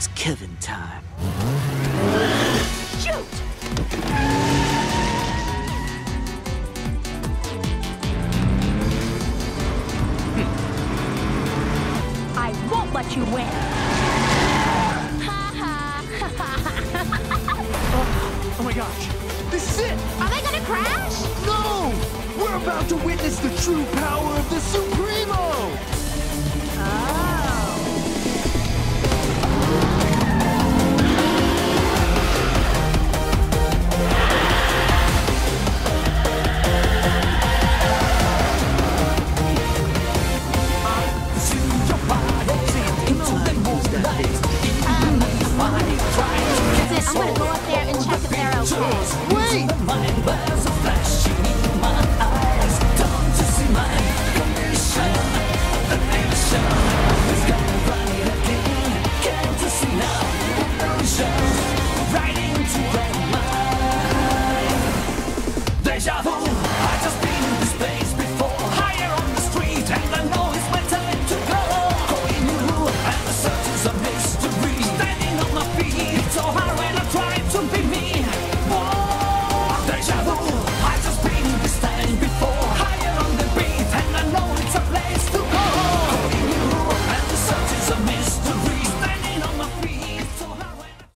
It's Kevin time. Shoot! I won't let you win. Oh my gosh. This is it! Are they gonna crash? No! We're about to witness the true power of the Supremo! Oh. That's it. I'm gonna go up there and check if they're okay. Wait! Deja vu.